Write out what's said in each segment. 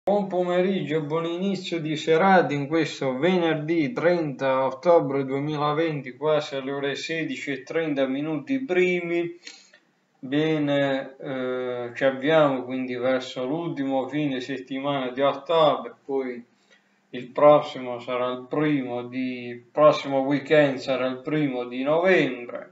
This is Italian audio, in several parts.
Buon pomeriggio e buon inizio di serata in questo venerdì 30 ottobre 2020, quasi alle ore 16:30 minuti primi. Bene, ci avviamo quindi verso l'ultimo fine settimana di ottobre, poi il prossimo sarà prossimo weekend sarà il 1° di novembre.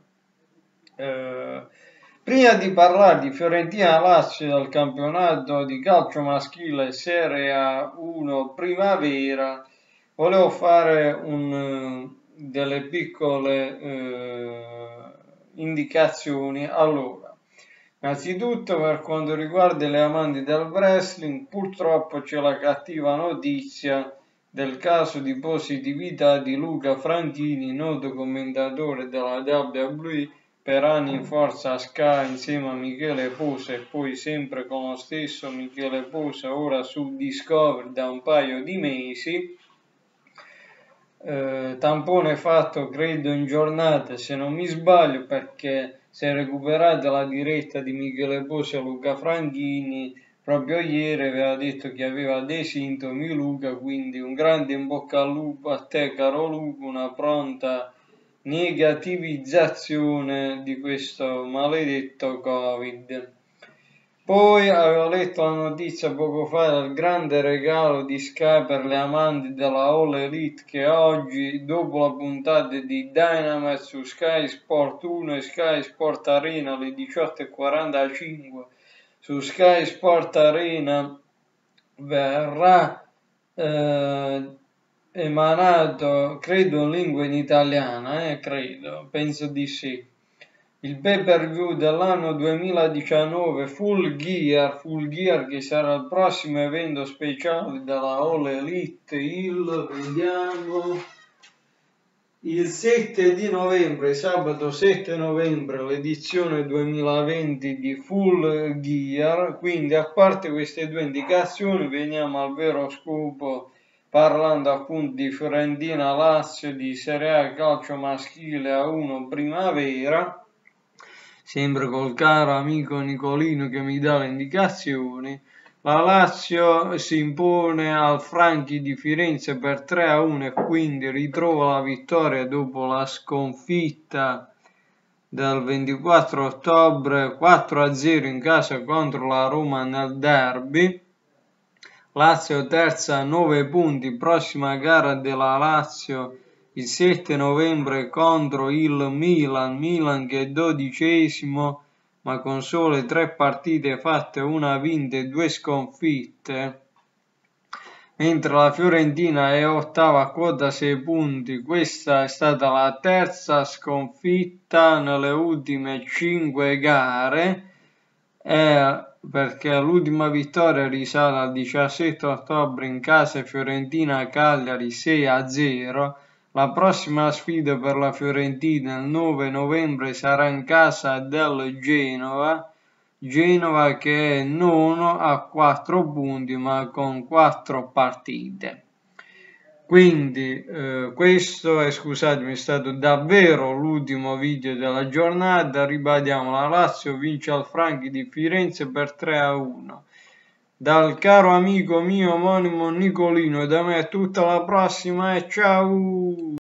Prima di parlare di Fiorentina-Lazio del campionato di calcio maschile Serie A1 Primavera, volevo fare delle piccole indicazioni. Allora, innanzitutto per quanto riguarda le amanti del wrestling, purtroppo c'è la cattiva notizia del caso di positività di Luca Franchini, noto commentatore della WWE, per anni in forza a Sky insieme a Michele Posa e poi sempre con lo stesso Michele Posa, ora su Discovery da un paio di mesi. Tampone fatto credo in giornata, se non mi sbaglio, perché si è recuperata la diretta di Michele Posa e Luca Franchini. Proprio ieri aveva detto che aveva dei sintomi Luca, quindi un grande in bocca al lupo a te caro Luca, una pronta negativizzazione di questo maledetto Covid. Poi avevo letto la notizia poco fa del grande regalo di Sky per le amanti della All Elite, che oggi, dopo la puntata di Dynamite su Sky Sport 1 e Sky Sport Arena alle 18:45, su Sky Sport Arena verrà emanato, credo in lingua in italiana, penso di sì, il pay-per-view dell'anno 2019 Full Gear, che sarà il prossimo evento speciale della All Elite, il 7 di novembre, sabato 7 novembre, l'edizione 2020 di Full Gear. Quindi, a parte queste due indicazioni, veniamo al vero scopo, parlando appunto di Fiorentina-Lazio, di Serie A calcio maschile A1 Primavera, sempre col caro amico Nicolino che mi dà le indicazioni. La Lazio si impone al Franchi di Firenze per 3-1 e quindi ritrova la vittoria dopo la sconfitta del 24 ottobre 4-0 in casa contro la Roma nel derby. Lazio terza a 9 punti, prossima gara della Lazio il 7 novembre contro il Milan che è 12esimo ma con sole 3 partite fatte, una vinta e 2 sconfitte, mentre la Fiorentina è ottava a quota 6 punti. Questa è stata la terza sconfitta nelle ultime 5 gare, perché l'ultima vittoria risale al 17 ottobre in casa Fiorentina-Cagliari 6-0. La prossima sfida per la Fiorentina il 9 novembre sarà in casa del Genova che è nono a 4 punti ma con 4 partite. Quindi questo è, scusatemi, è stato davvero l'ultimo video della giornata. Ribadiamo, la Lazio vince al Franchi di Firenze per 3-1. Dal caro amico mio omonimo Nicolino, da me è tutta, la prossima e ciao!